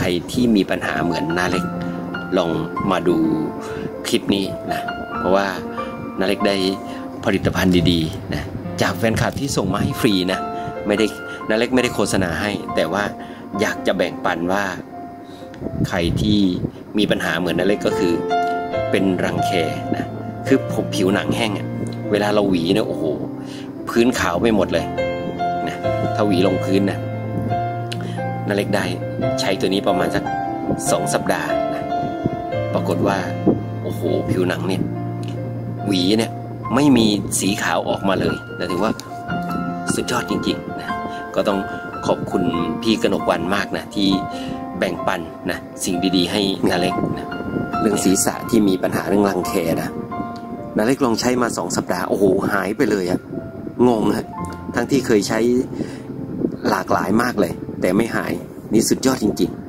รที่มีปัญหาเหมือนนาเล็กลองมาดูคลิปนี้นะเพราะว่านาเล็กได้ผลิตภัณฑ์ดีๆนะจากแฟนคลับที่ส่งมาให้ฟรีนะนาเล็กไม่ได้โฆษณาให้แต่ว่าอยากจะแบ่งปันว่าใครที่มีปัญหาเหมือนนาเล็กก็คือเป็นรังแคนะคือผมผิวหนังแห้งอ่ะเวลาเราหวีเนี่ยโอ้โหพื้นขาวไปหมดเลยนะถ้าหวีลงพื้นนะนาเล็กได้ใช้ตัวนี้ประมาณสัก2 สัปดาห์นะปรากฏว่าโอ้โหผิวหนังเนี่ยหวีเนี่ยไม่มีสีขาวออกมาเลยนะถือว่าสุดยอดจริงๆนะก็ต้องขอบคุณพี่กนกวรรณมากนะที่แบ่งปันนะสิ่งดีๆให้นาเล็กนะเรื่องศีรษะที่มีปัญหาเรื่องรังแคนะนาเล็กลองใช้มา2 สัปดาห์โอ้โหหายไปเลยอะงงฮะทั้งที่เคยใช้หลากหลายมากเลยแต่ไม่หายนี่สุดยอดจริงๆ